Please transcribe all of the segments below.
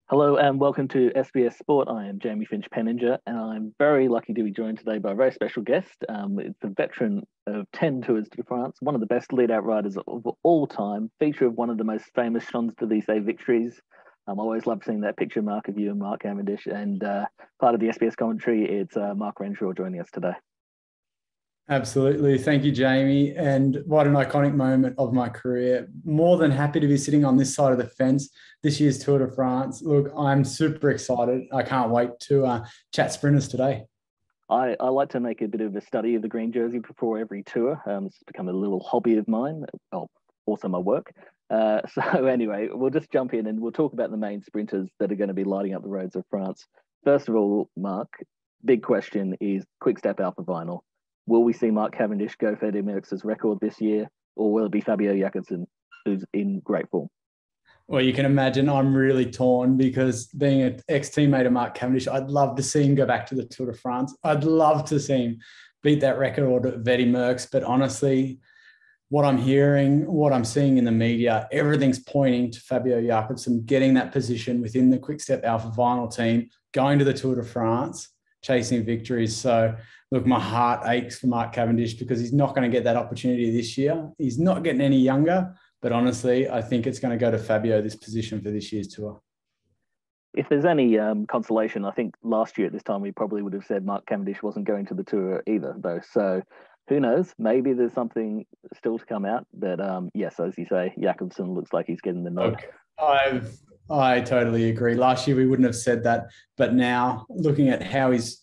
Hello and welcome to SBS Sport. I am Jamie Finch-Penninger and I'm very lucky to be joined today by a very special guest. It's a veteran of 10 Tours de France, one of the best lead-out riders of all time, feature of one of the most famous Champs-Élysées victories. I always love seeing that picture, Mark, of you and Mark Cavendish, and part of the SBS commentary, it's Mark Renshaw joining us today. Absolutely. Thank you, Jamie. And what an iconic moment of my career. More than happy to be sitting on this side of the fence this year's Tour de France. Look, I'm super excited. I can't wait to chat sprinters today. I like to make a bit of a study of the green jersey before every tour. It's become a little hobby of mine, also my work. So anyway, we'll just jump in and we'll talk about the main sprinters that are going to be lighting up the roads of France. First of all, Mark, big question is Quick-Step Alpha Vinyl. Will we see Mark Cavendish go for Eddie Merckx's record this year, or will it be Fabio Jakobsen, who's in great form? Well, you can imagine I'm really torn because being an ex-teammate of Mark Cavendish, I'd love to see him go back to the Tour de France. I'd love to see him beat that record of Eddie Merckx. But honestly, what I'm hearing, what I'm seeing in the media, everything's pointing to Fabio Jakobsen getting that position within the Quick-Step Alpha Vinyl team, going to the Tour de France, chasing victories. So look, my heart aches for Mark Cavendish because he's not going to get that opportunity this year. He's not getting any younger, but honestly, I think it's going to go to Fabio, this position for this year's tour. If there's any consolation, I think last year at this time, we probably would have said Mark Cavendish wasn't going to the tour either, though. So who knows? Maybe there's something still to come out. But yes, as you say, Jakobsen looks like he's getting the nod. Look, I totally agree. Last year, we wouldn't have said that. But now, looking at how he's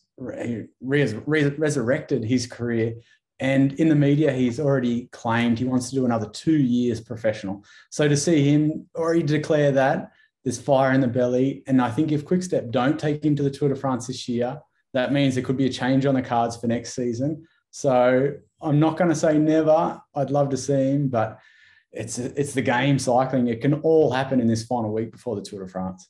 resurrected his career, and in the media he's already claimed he wants to do another 2 years professional. So to see him already declare that, there's fire in the belly. And I think if Quick-Step don't take him to the Tour de France this year, that means there could be a change on the cards for next season. So I'm not going to say never. I'd love to see him, but it's the game, cycling. It can all happen in this final week before the Tour de France.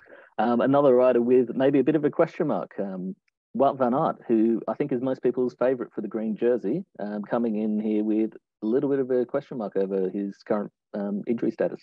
Another rider with maybe a bit of a question mark, Wout van Aert, who I think is most people's favourite for the green jersey, coming in here with a little bit of a question mark over his current injury status.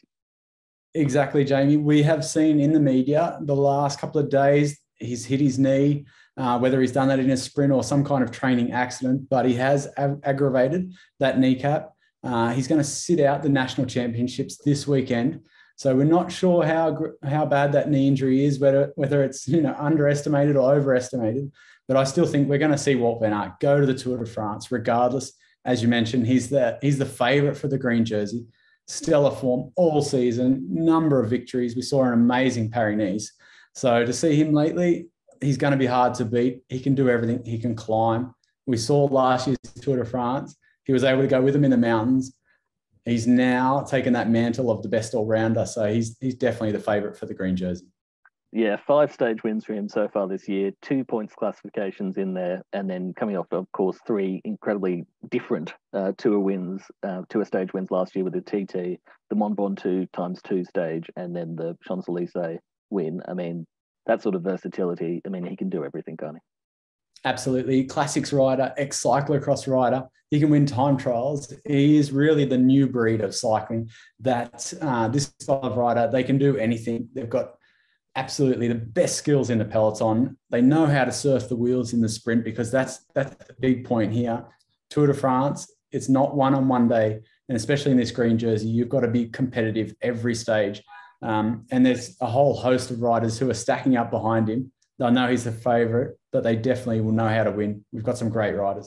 Exactly, Jamie. We have seen in the media the last couple of days, he's hit his knee, whether he's done that in a sprint or some kind of training accident, but he has aggravated that kneecap. He's going to sit out the national championships this weekend. So we're not sure how bad that knee injury is, whether it's underestimated or overestimated. But I still think we're going to see Wout van Aert go to the Tour de France, regardless. As you mentioned, he's the favourite for the green jersey. Stellar form all season, number of victories. We saw an amazing Paris-Nice. So to see him lately, he's going to be hard to beat. He can do everything. He can climb. We saw last year's Tour de France. He was able to go with them in the mountains. He's now taken that mantle of the best all-rounder, so he's definitely the favourite for the green jersey. Yeah, 5 stage wins for him so far this year, 2 points classifications in there, and then coming off, of course, 3 incredibly different tour wins, tour stage wins last year with the TT, the Mont Ventoux ×2 stage, and then the Champs-Élysées win. I mean, that sort of versatility, I mean, he can do everything, can't he? Absolutely. Classics rider, ex-cyclocross rider. He can win time trials. He is really the new breed of cycling that this style of rider, they can do anything. They've got absolutely the best skills in the peloton. They know how to surf the wheels in the sprint because that's the big point here. Tour de France, it's not one on one day. And especially in this green jersey, you've got to be competitive every stage. And there's a whole host of riders who are stacking up behind him. They'll know he's the favourite, but they definitely will know how to win. We've got some great riders.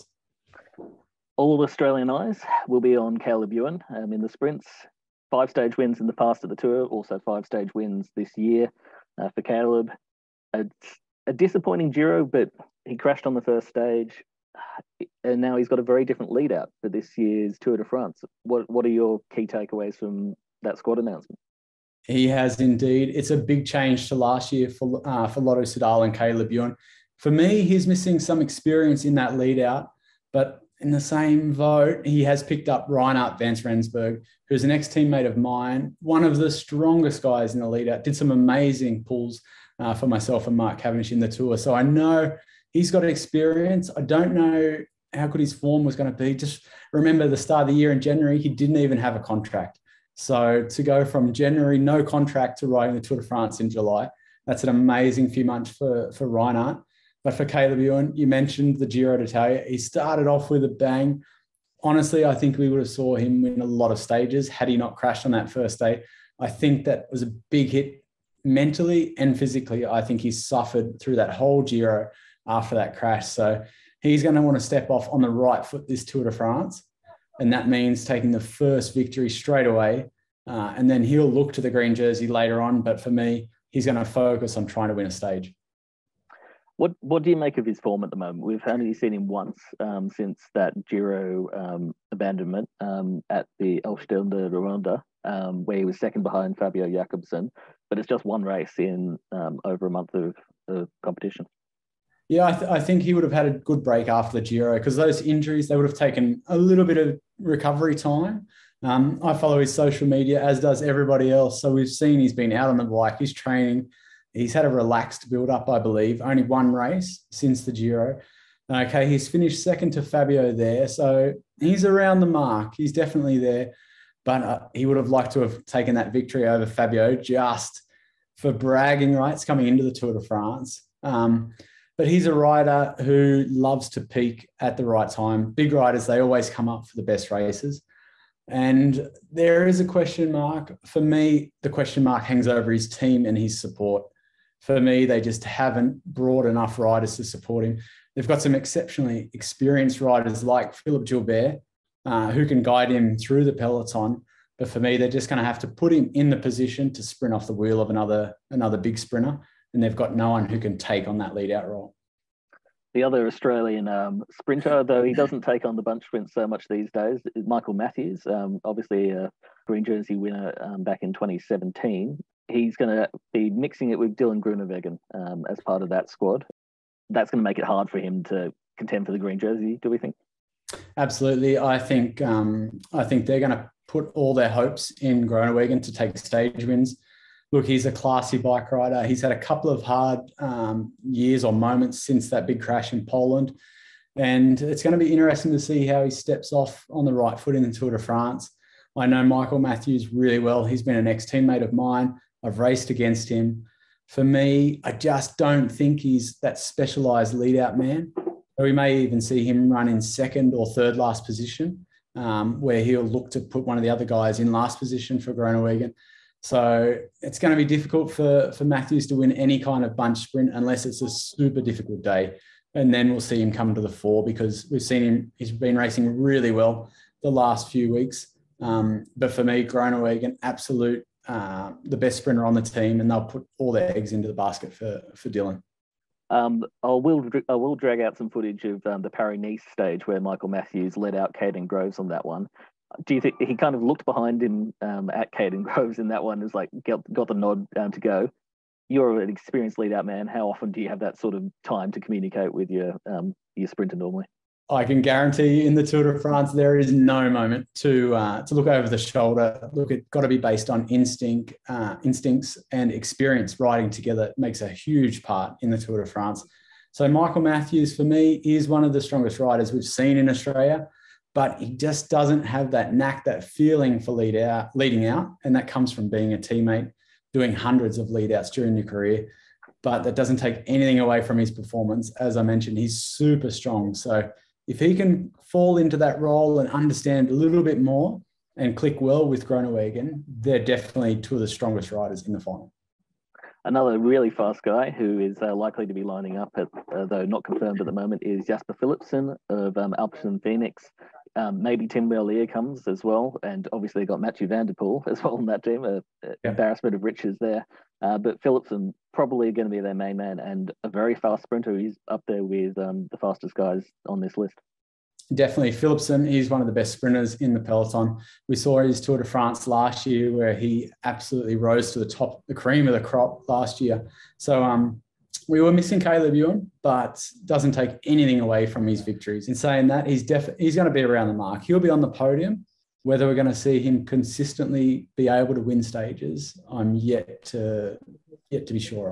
All Australian eyes will be on Caleb Ewan in the sprints. 5 stage wins in the past at the Tour, also 5 stage wins this year for Caleb. It's a disappointing Giro, but he crashed on the first stage, and now he's got a very different lead out for this year's Tour de France. What are your key takeaways from that squad announcement? He has indeed. It's a big change to last year for Lotto Soudal and Caleb Ewan. For me, he's missing some experience in that lead out, but in the same vote, he has picked up Reinhard van Rensburg, who's an ex-teammate of mine, one of the strongest guys in the lead out, did some amazing pulls for myself and Mark Cavendish in the Tour. So I know he's got experience. I don't know how good his form was going to be. Just remember the start of the year in January, he didn't even have a contract. So to go from January, no contract, to riding the Tour de France in July, That's an amazing few months for Reinhardt. But for Caleb Ewan, you mentioned the Giro d'Italia. He started off with a bang. Honestly, I think we would have saw him win a lot of stages had he not crashed on that first day. I think that was a big hit mentally and physically. I think he suffered through that whole Giro after that crash. So he's going to want to step off on the right foot this Tour de France. And that means taking the first victory straight away. And then he'll look to the green jersey later on. But for me, he's going to focus on trying to win a stage. What do you make of his form at the moment? We've only seen him once since that Giro abandonment at the Elfstelde Ronde, where he was second behind Fabio Jakobsen. But it's just one race in over a month of competition. Yeah, I think he would have had a good break after the Giro because those injuries, they would have taken a little bit of recovery time. I follow his social media, as does everybody else. So we've seen he's been out on the bike, he's training. He's had a relaxed build-up, I believe. Only one race since the Giro. Okay, he's finished second to Fabio there. So he's around the mark. He's definitely there. But he would have liked to have taken that victory over Fabio just for bragging rights coming into the Tour de France. But he's a rider who loves to peak at the right time. Big riders, they always come up for the best races. And there is a question mark. For me, the question mark hangs over his team and his support. For me, they just haven't brought enough riders to support him. They've got some exceptionally experienced riders like Philippe Gilbert, who can guide him through the peloton. But for me, they're just going to have to put him in the position to sprint off the wheel of another big sprinter. And they've got no one who can take on that lead-out role. The other Australian sprinter, though he doesn't take on the bunch sprint so much these days, is Michael Matthews, obviously a green jersey winner back in 2017. He's going to be mixing it with Dylan Groenewegen as part of that squad. That's going to make it hard for him to contend for the green jersey, do we think? Absolutely. I think they're going to put all their hopes in Groenewegen to take stage wins. Look, he's a classy bike rider. He's had a couple of hard years or moments since that big crash in Poland. And it's going to be interesting to see how he steps off on the right foot in the Tour de France. I know Michael Matthews really well. He's been an ex-teammate of mine. I've raced against him. For me, I just don't think he's that specialised lead-out man. So we may even see him run in second or third last position, where he'll look to put one of the other guys in last position for Groenewegen. So it's going to be difficult for Matthews to win any kind of bunch sprint unless it's a super difficult day. And then we'll see him come to the fore because we've seen him, he's been racing really well the last few weeks. But for me, Groenewegen, absolute, the best sprinter on the team, and they'll put all their eggs into the basket for Dylan. I will drag out some footage of the Paris-Nice stage where Michael Matthews led out Caden Groves on that one. Do you think he kind of looked behind him at Caden Groves in that one, as like got the nod to go? You're an experienced lead out man. How often do you have that sort of time to communicate with your sprinter normally? I can guarantee you in the Tour de France, there is no moment to look over the shoulder. Look, it's got to be based on instincts and experience riding together. It makes a huge part in the Tour de France. So Michael Matthews, for me, is one of the strongest riders we've seen in Australia, but he just doesn't have that knack, that feeling for leading out. And that comes from being a teammate, doing hundreds of lead outs during your career. But that doesn't take anything away from his performance. As I mentioned, he's super strong. So if he can fall into that role and understand a little bit more and click well with Groenewegen, they're definitely two of the strongest riders in the final. Another really fast guy who is likely to be lining up, though not confirmed at the moment, is Jasper Philipsen of Alpecin Phoenix. Maybe Tim Merlier comes as well. And obviously got Mathieu van der Poel as well on that team. Embarrassment of riches there. But Philipsen probably going to be their main man and a very fast sprinter. He's up there with the fastest guys on this list. Definitely. Philipsen, he's one of the best sprinters in the peloton. We saw his Tour de France last year where he absolutely rose to the top, the cream of the crop last year. So we were missing Caleb Ewan, but doesn't take anything away from his victories. In saying that, he's going to be around the mark. He'll be on the podium. Whether we're going to see him consistently be able to win stages, I'm yet to be sure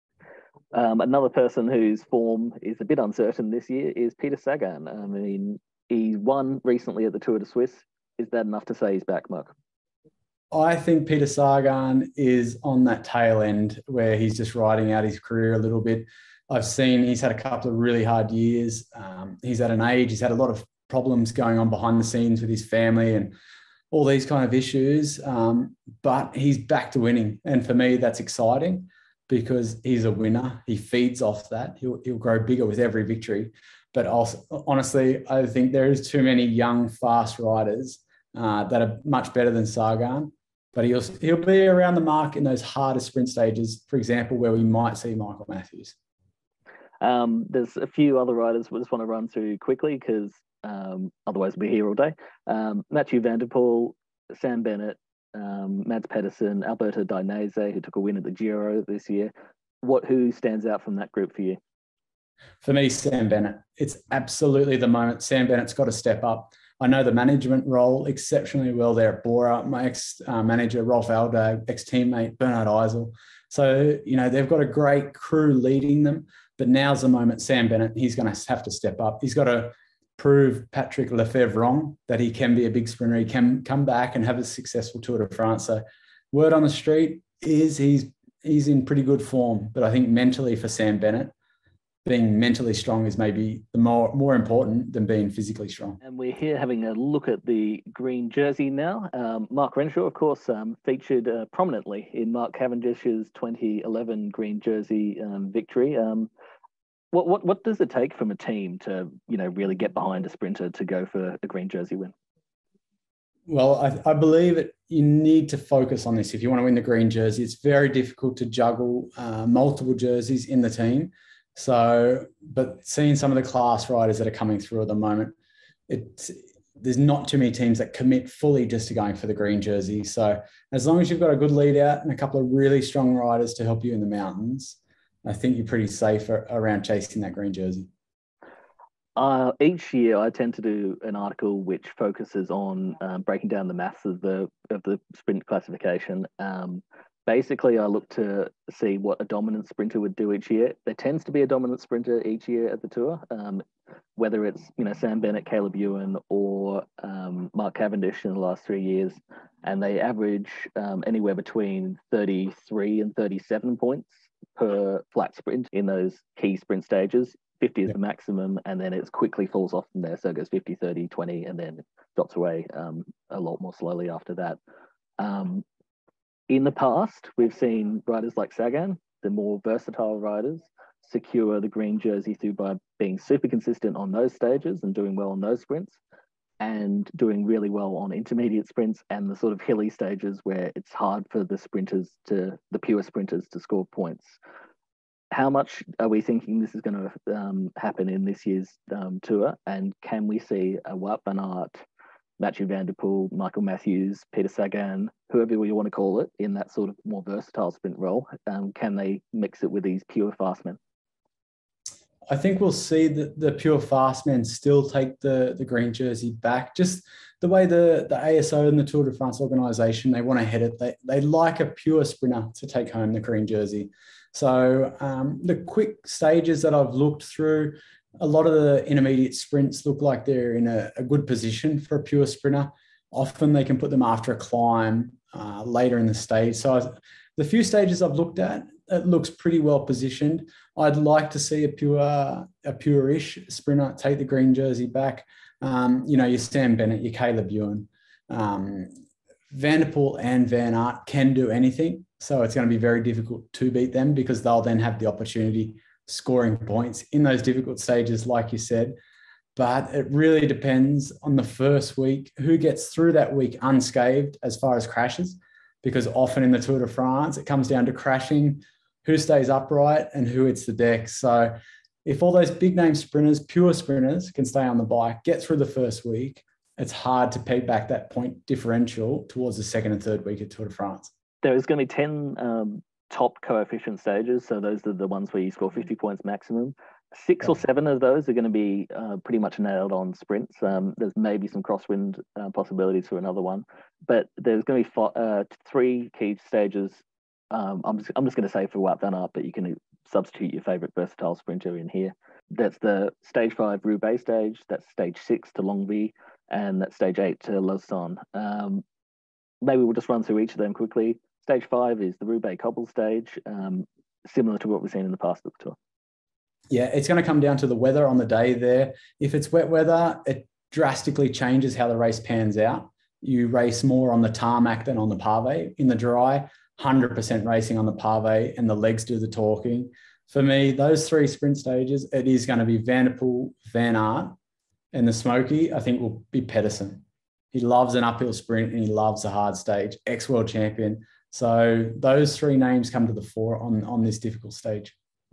of. Another person whose form is a bit uncertain this year is Peter Sagan. I mean, he won recently at the Tour de Suisse. Is that enough to say he's back, Mark? I think Peter Sagan is on that tail end where he's just riding out his career a little bit. I've seen he's had a couple of really hard years. He's at an age, he's had a lot of problems going on behind the scenes with his family and all these kind of issues. But he's back to winning. And for me, that's exciting because he's a winner. He feeds off that. He'll grow bigger with every victory. But also, honestly, I think there is too many young, fast riders that are much better than Sagan. But he'll be around the mark in those harder sprint stages, for example, where we might see Michael Matthews. There's a few other riders we just want to run through quickly because otherwise we're here all day. Mathieu van der Poel, Sam Bennett, Mads Pedersen, Alberto Dainese, who took a win at the Giro this year. Who stands out from that group for you? For me, Sam Bennett. It's absolutely the moment. Sam Bennett's got to step up. I know the management role exceptionally well there at Bora. My ex-manager, Rolf Aldag, ex-teammate, Bernard Eisel. So, they've got a great crew leading them. But now's the moment, Sam Bennett, he's going to have to step up. He's got to prove Patrick Lefevre wrong, that he can be a big sprinter. He can come back and have a successful Tour de France. So word on the street is he's in pretty good form. But I think mentally for Sam Bennett, being mentally strong is maybe the more important than being physically strong. And we're here having a look at the green jersey now. Mark Renshaw, of course, featured prominently in Mark Cavendish's 2011 green jersey victory. What does it take from a team to really get behind a sprinter to go for a green jersey win? Well, I believe that you need to focus on this if you want to win the green jersey. It's very difficult to juggle multiple jerseys in the team. So, but seeing some of the class riders that are coming through at the moment, there's not too many teams that commit fully just to going for the green jersey. So as long as you've got a good lead out and a couple of really strong riders to help you in the mountains, I think you're pretty safe around chasing that green jersey. Each year, I tend to do an article which focuses on breaking down the maths of the sprint classification. Basically, I look to see what a dominant sprinter would do each year. There tends to be a dominant sprinter each year at the Tour, whether it's Sam Bennett, Caleb Ewan, or Mark Cavendish in the last 3 years, and they average anywhere between 33 and 37 points per flat sprint in those key sprint stages. 50 is the maximum, and then it quickly falls off from there. So it goes 50, 30, 20, and then drops away a lot more slowly after that. In the past, we've seen riders like Sagan, the more versatile riders, secure the green jersey through by being super consistent on those stages and doing well on those sprints, and doing really well on intermediate sprints and the sort of hilly stages where it's hard for the pure sprinters to score points. How much are we thinking this is going to happen in this year's Tour? And can we see a Wout van Aert, Mathieu van der Poel, Michael Matthews, Peter Sagan, whoever you want to call it, in that sort of more versatile sprint role? Can they mix it with these pure fast men? I think we'll see the pure fast men still take the green jersey back. Just the way the ASO and the Tour de France organisation, they want to head it. They like a pure sprinter to take home the green jersey. So the quick stages that I've looked through, a lot of the intermediate sprints look like they're in a good position for a pure sprinter. Often they can put them after a climb later in the stage. So the few stages I've looked at, it looks pretty well positioned. I'd like to see a pure-ish sprinter take the green jersey back. Your Sam Bennett, your Caleb Ewan, Van der Poel and Van Aert can do anything. So it's going to be very difficult to beat them because they'll then have the opportunity scoring points in those difficult stages, like you said. But it really depends on the first week, who gets through that week unscathed as far as crashes, because often in the Tour de France, it comes down to crashing, who stays upright and who hits the deck. So if all those big name sprinters, pure sprinters, can stay on the bike, get through the first week, it's hard to peg back that point differential towards the second and third week of Tour de France. There is going to be 10 top coefficient stages. So those are the ones where you score 50 points maximum. 6 or 7 of those are going to be pretty much nailed on sprints. There's maybe some crosswind possibilities for another one, but there's going to be 3 key stages. I'm just going to say for Wout van Aert, but you can substitute your favorite versatile sprinter in here. That's the stage 5 Roubaix stage. That's stage 6 to Longwy, and that's stage 8 to Lausanne. maybe we'll just run through each of them quickly. Stage 5 is the Roubaix Cobble stage, similar to what we've seen in the past of the Tour. Yeah, it's going to come down to the weather on the day there. If it's wet weather, it drastically changes how the race pans out. You race more on the tarmac than on the pave. In the dry, 100% racing on the pave, and the legs do the talking. For me, those 3 sprint stages, it is going to be Van der Poel, Van Aert, and the Smoky, I think, will be Pedersen. He loves an uphill sprint and he loves a hard stage, ex-world champion. So those 3 names come to the fore on this difficult stage.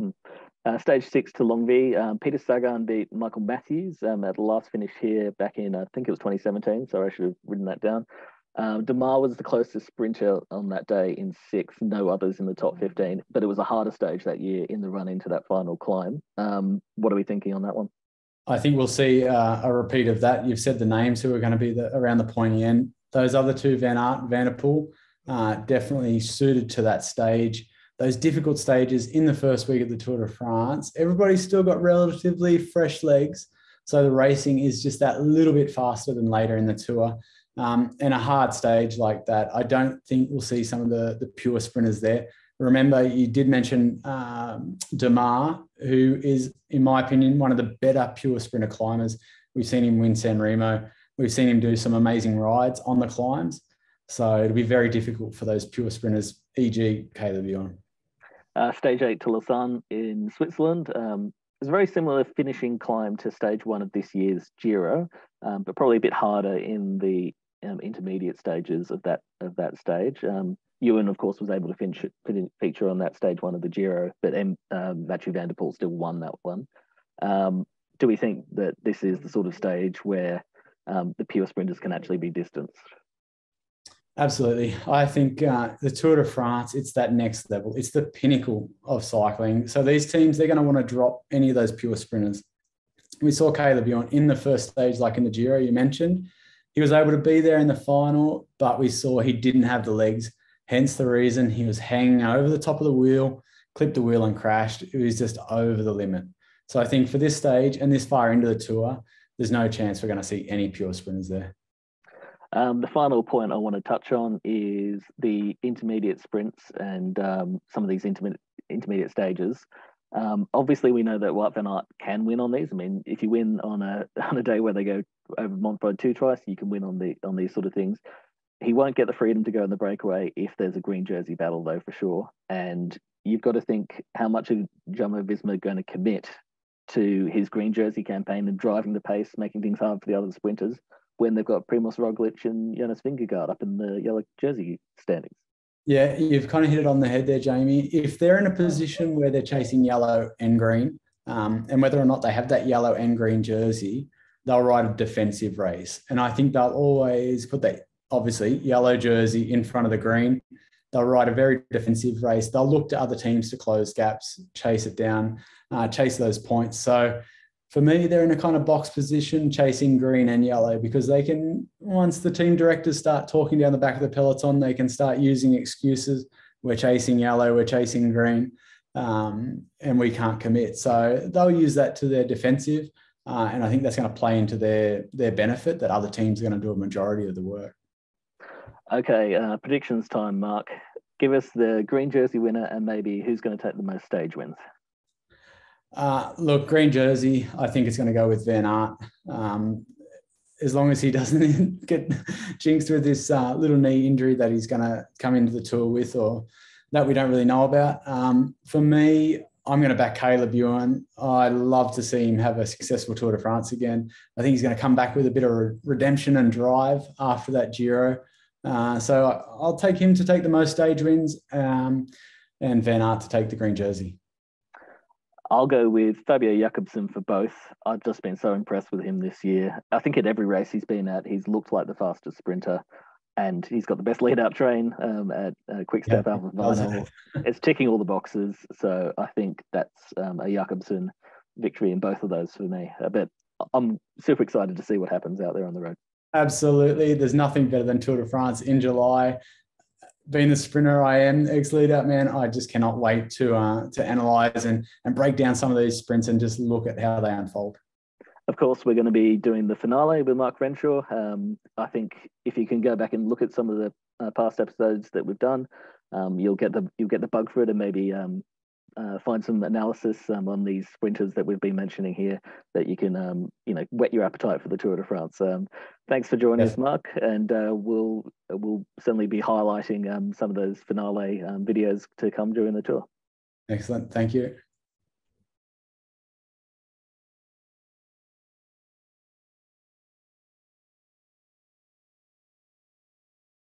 Stage 6 to Longwy, Peter Sagan beat Michael Matthews at the last finish here back in, I think it was 2017. So I should have written that down. Demar was the closest sprinter on that day in 6th, no others in the top 15, but it was a harder stage that year in the run into that final climb. What are we thinking on that one? I think we'll see a repeat of that. You've said the names who are going to be around the pointy end. Those other 2, Van Aert, Van der Poel, definitely suited to that stage. Those difficult stages in the first week of the Tour de France, everybody's still got relatively fresh legs. So the racing is just that little bit faster than later in the Tour. And a hard stage like that, I don't think we'll see some of the pure sprinters there. Remember, you did mention Demar, who is, in my opinion, one of the better pure sprinter climbers. We've seen him win San Remo. We've seen him do some amazing rides on the climbs. So it'll be very difficult for those pure sprinters, e.g. Caleb Ewan. Stage 8 to Lausanne in Switzerland. It's a very similar finishing climb to stage 1 of this year's Giro, but probably a bit harder in the intermediate stages of that stage. Ewan, of course, was able to feature on that stage 1 of the Giro, but Mathieu van der Poel still won that one. Do we think that this is the sort of stage where the pure sprinters can actually be distanced? Absolutely. I think the Tour de France, it's that next level. It's the pinnacle of cycling. So these teams, they're going to want to drop any of those pure sprinters. We saw Caleb Ewan in the first stage, like in the Giro you mentioned. He was able to be there in the final, but we saw he didn't have the legs. Hence the reason he was hanging over the top of the wheel, clipped the wheel and crashed. It was just over the limit. So I think for this stage and this far into the Tour, there's no chance we're going to see any pure sprinters there. The final point I want to touch on is the intermediate sprints and some of these intermediate stages. Obviously, we know that Wout van Aert can win on these. I mean, if you win on a day where they go over Mont Ventoux twice, you can win on these sort of things. He won't get the freedom to go in the breakaway if there's a green jersey battle, though, for sure. And you've got to think how much is Jumbo-Visma going to commit to his green jersey campaign and driving the pace, making things hard for the other sprinters, when they've got Primoz Roglic and Jonas Vingegaard up in the yellow jersey standings. Yeah, you've kind of hit it on the head there, Jamie. If they're in a position where they're chasing yellow and green, and whether or not they have that yellow and green jersey, they'll ride a defensive race. And I think they'll always put that, obviously, yellow jersey in front of the green. They'll ride a very defensive race. They'll look to other teams to close gaps, chase it down, chase those points. So for me, they're in a kind of box position chasing green and yellow, because they can, once the team directors start talking down the back of the peloton, they can start using excuses. We're chasing yellow, we're chasing green, and we can't commit. So they'll use that to their defensive, and I think that's going to play into their benefit, that other teams are going to do a majority of the work. Okay, predictions time, Mark. Give us the green jersey winner and maybe who's going to take the most stage wins. Look, green jersey, I think it's going to go with Van Aert. As long as he doesn't get jinxed with this little knee injury that he's going to come into the Tour with, or that we don't really know about. For me, I'm going to back Caleb Ewan. I'd love to see him have a successful Tour de France again. I think he's going to come back with a bit of redemption and drive after that Giro. So I'll take him to take the most stage wins, and Van Aert to take the green jersey. I'll go with Fabio Jakobsen for both. I've just been so impressed with him this year. I think at every race he's been at, he's looked like the fastest sprinter, and he's got the best lead-out train at Quick Step Alpha Vinyl. It's ticking all the boxes, so I think that's a Jakobsen victory in both of those for me. But I'm super excited to see what happens out there on the road. Absolutely. There's nothing better than Tour de France in July. Being the sprinter I am, ex-lead-out man, I just cannot wait to analyse and break down some of these sprints and just look at how they unfold. Of course, we're going to be doing the finale with Mark Renshaw. I think if you can go back and look at some of the past episodes that we've done, you'll get the bug for it, and maybe find some analysis on these sprinters that we've been mentioning here that you can whet your appetite for the Tour de France. Thanks for joining us, Mark, and we'll certainly be highlighting some of those finale videos to come during the tour. Excellent, thank you.